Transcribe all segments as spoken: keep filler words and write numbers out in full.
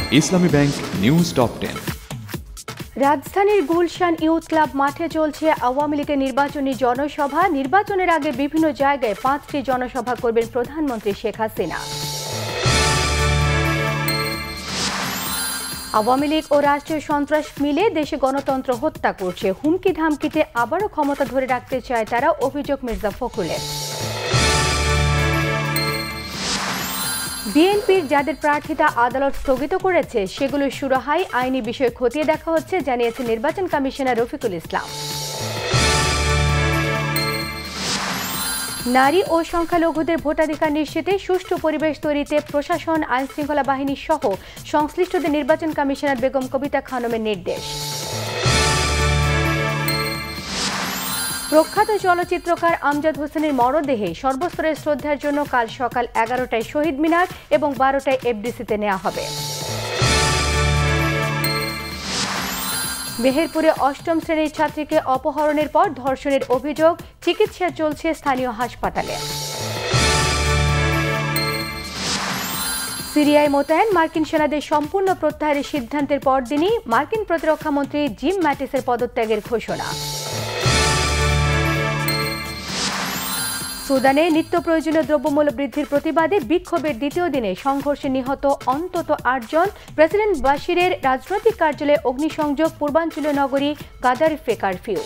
ইসলামী bank news top ten. রাজধানীর Gulshan youth club মাঠে চলছে আওয়ামী লীগের নির্বাচনী জনসভা। নির্বাচনের আগে বিভিন্ন জায়গায় পাঁচটি জনসভা করবেন প্রধানমন্ত্রী শেখ হাসিনা। আওয়ামী লীগ ও রাষ্ট্রীয় সন্ত্রাস মিলে দেশে গণতন্ত্র হত্যা করছে। হুমকি ধামকিতে আবারও ক্ষমতা ধরে রাখতে চায় তারা, অভিযোগ মির্জা ফখরুলের। বিএনপির যাদের প্রার্থিতা আদালত স্থগিত করেছে সেগুলো সুরাহাই আইনি বিষয় খতিয়ে দেখা হচ্ছে, জানিয়েছে নির্বাচন কমিশনার রফিকুল ইসলাম। নারী ও সংখ্যালঘুদের ভোটাধিকার নিশ্চিতে সুষ্ঠু পরিবেশ তৈরিতে প্রশাসন, আইনশৃঙ্খলা বাহিনী সহ সংশ্লিষ্টদের নির্বাচন কমিশনার বেগম কবিতা খানমের নির্দেশ। প্রখ্যাত চলচ্চিত্রকার আমজাদ হোসেনের মরদেহে সর্বস্তরের শ্রদ্ধার জন্য কাল সকাল এগারোটায় শহীদ মিনার এবং বারোটায় এফডিসিতে নেওয়া হবে। মেহেরপুরে অষ্টম শ্রেণীর ছাত্রীকে অপহরণের পর ধর্ষণের অভিযোগ, চিকিৎসা চলছে স্থানীয় হাসপাতালে। সিরিয়ায় মোতায়েন মার্কিন সেনাদের সম্পূর্ণ প্রত্যাহারের সিদ্ধান্তের পরদিনই মার্কিন প্রতিরক্ষামন্ত্রী জিম ম্যাটিসের পদত্যাগের ঘোষণা। সুদানে নিত্য প্রয়োজনীয় দ্রব্যমূল্য বৃদ্ধির প্রতিবাদে বিক্ষোভের দ্বিতীয় দিনে সংঘর্ষে নিহত অন্তত আটজন। প্রেসিডেন্ট বাশিরের রাজনৈতিক কার্যালয়ে অগ্নিসংযোগ, পূর্বাঞ্চলীয় নগরী গাদারিফে কারফিউ।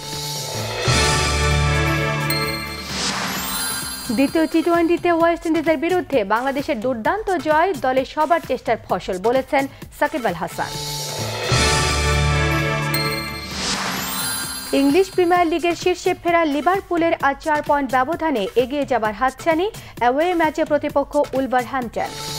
দ্বিতীয় টি টোয়েন্টিতে ওয়েস্ট ইন্ডিজের বিরুদ্ধে বাংলাদেশের দুর্দান্ত জয় দলের সবার চেষ্টার ফসল, বলেছেন সাকিব আল হাসান। ইংলিশ প্রিমিয়ার লিগের শীর্ষে ফেরা লিভারপুলের আজ চার পয়েন্ট ব্যবধানে এগিয়ে যাবার হাতছানি। অ্যাওয়ে ম্যাচে প্রতিপক্ষ উলভারহ্যাম্পটন।